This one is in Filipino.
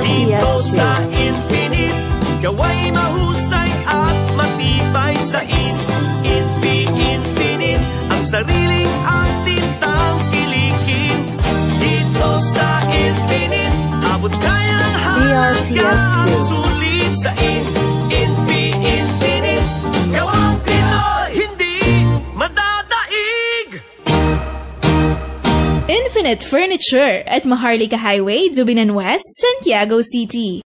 Dito sa PHCA. Infinite, gaway mahusay at matibay sa Infinite. Ang sariling atin tangkilikin. Dito sa Infinite, abot kaya ng DRPS hanggang sulit sa Infinite. Gawang Pinoy, hindi madadaig. Infinite Furniture at Maharlika Highway, Dubinan West, Santiago City.